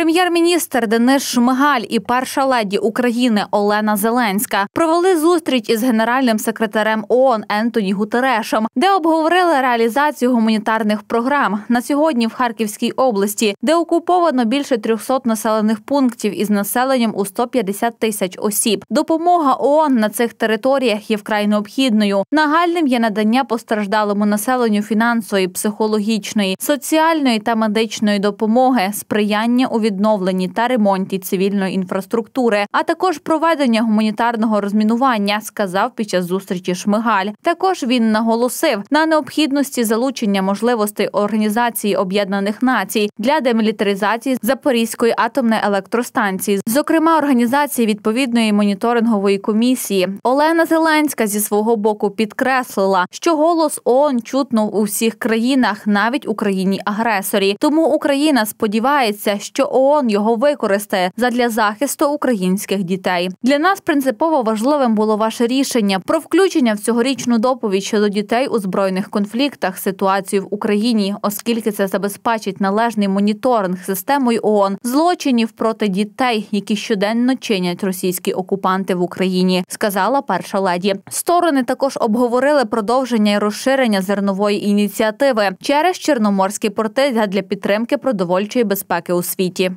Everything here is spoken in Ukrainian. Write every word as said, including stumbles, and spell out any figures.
Прем'єр-міністр Денис Шмигаль і перша леді України Олена Зеленська провели зустріч із генеральним секретарем ООН Ентоні Гутерешем, де обговорили реалізацію гуманітарних програм. На сьогодні в Харківській області, де окуповано більше трьохсот населених пунктів із населенням у сто п'ятдесят тисяч осіб. Допомога ООН на цих територіях є вкрай необхідною. Нагальним є надання постраждалому населенню фінансової, психологічної, соціальної та медичної допомоги, сприяння у відновленні та ремонті цивільної інфраструктури, а також проведення гуманітарного розмінування, сказав під час зустрічі Шмигаль. Також він наголосив на необхідності залучення можливостей Організації Об'єднаних Націй для демілітаризації Запорізької атомної електростанції, зокрема організації відповідної моніторингової комісії. Олена Зеленська зі свого боку підкреслила, що голос ООН чутно у всіх країнах, навіть у країні-агресорі. Тому Україна сподівається, що ООН його використає задля захисту українських дітей. Для нас принципово важливим було ваше рішення про включення в цьогорічну доповідь щодо дітей у збройних конфліктах, ситуацію в Україні, оскільки це забезпечить належний моніторинг системою ООН злочинів проти дітей, які щоденно чинять російські окупанти в Україні, сказала перша леді. Сторони також обговорили продовження і розширення зернової ініціативи через чорноморські порти для підтримки продовольчої безпеки у світі.